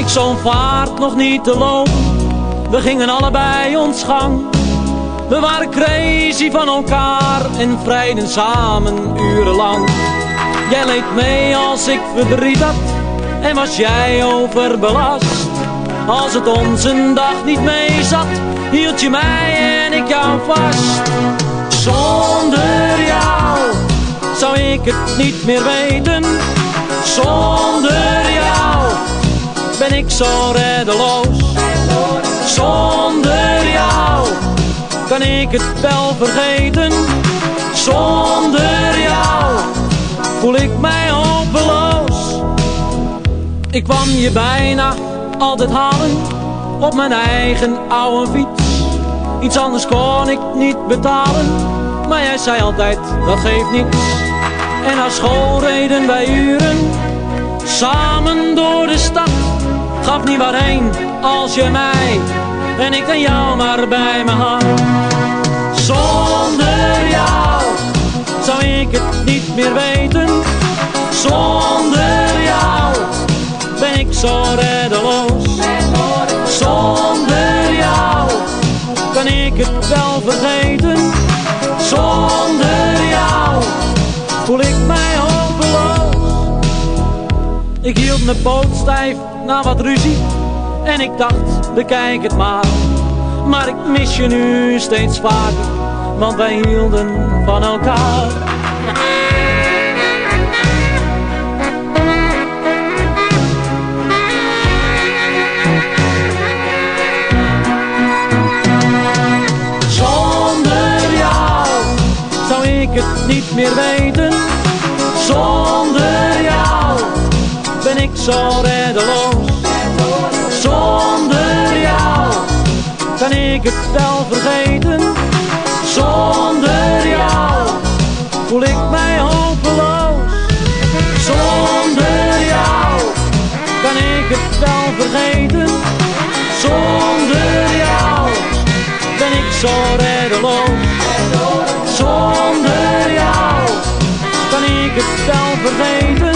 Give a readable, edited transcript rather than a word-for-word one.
zo'n vaart nog niet te lopen. We gingen allebei ons gang. We waren crazy van elkaar en vrijden samen urenlang. Jij leed mee als ik verdriet had en was jij overbelast. Als het ons een dag niet mee zat, hield je mij en ik jou vast. Zonder jou zou ik het niet meer weten. Zonder jou ben ik zo reddeloos. Zonder jou kan ik het wel vergeten. Zonder jou voel ik mij hopeloos. Ik kwam je bijna altijd halen op mijn eigen oude fiets. Iets anders kon ik niet betalen, maar jij zei altijd dat geeft niets. En naar school reden wij uren samen door de stad. Gaf niet waarheen als je mij en ik dan jou maar bij me had. Zonder jou zou ik het niet meer weten. Zonder jou ben ik zo reddeloos. Zonder jou kan ik het wel vergeten. Zonder jou voel ik mij hopeloos. Ik hield mijn poot stijf na wat ruzie en ik dacht, bekijk het maar. Maar ik mis je nu steeds vaker, want wij hielden van elkaar. Zonder jou zou ik het niet meer weten. Zonder jou ben ik zo reddeloos. Zonder jou kan ik het wel vergeten. Zonder jou voel ik mij hopeloos. Zonder jou kan ik het wel vergeten. Zonder jou ben ik zo reddeloos. Zonder jou kan ik het wel vergeten.